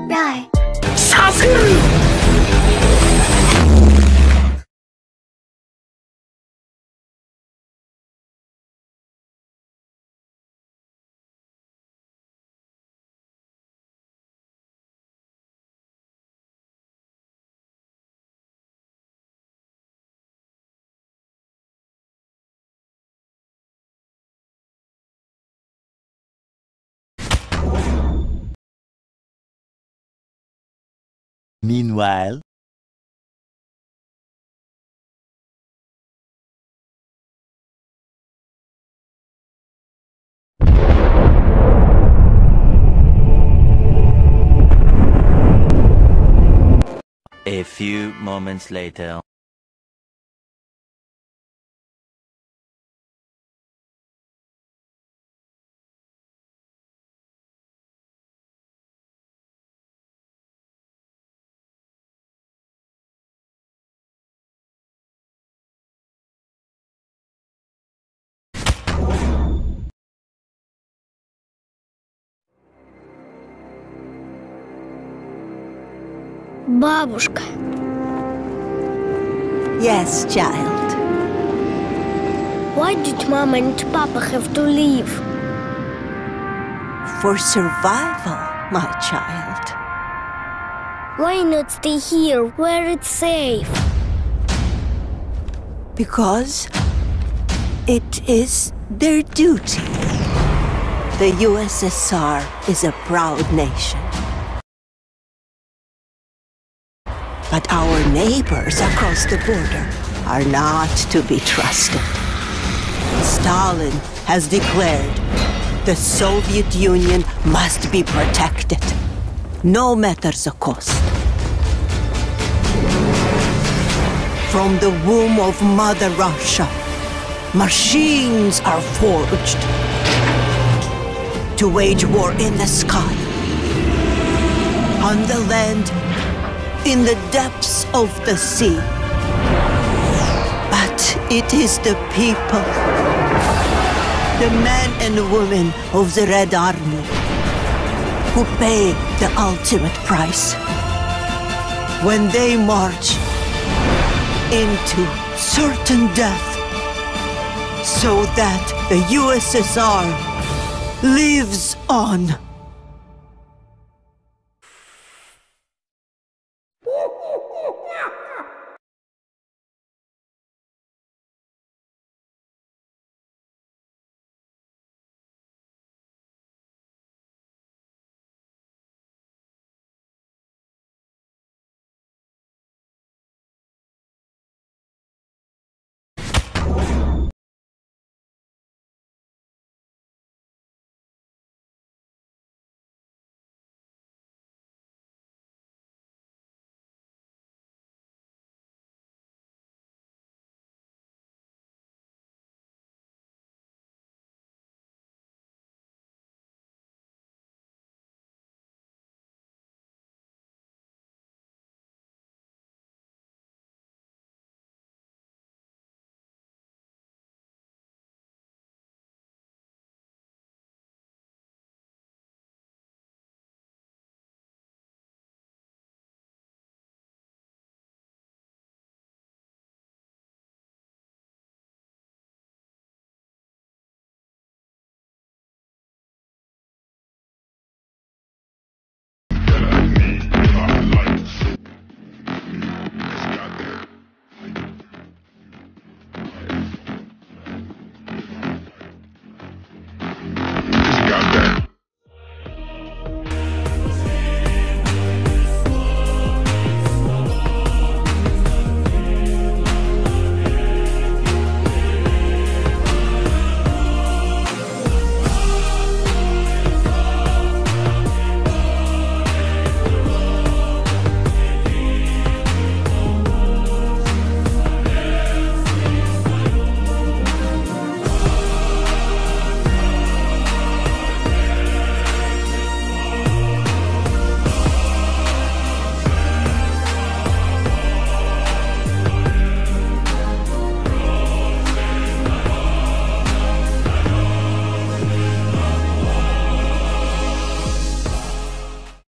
ได้させる Meanwhile, a few moments later. Бабушка. Yes, child. Why did Mom and Papa have to leave? For survival, my child. Why not stay here where it's safe? Because it is their duty. The USSR is a proud nation. But our neighbors across the border are not to be trusted. Stalin has declared the Soviet Union must be protected, no matter the cost. From the womb of Mother Russia, machines are forged to wage war in the sky, on the land, in the depths of the sea. But it is the people, the men and women of the Red Army, who pay the ultimate price when they march into certain death so that the USSR lives on.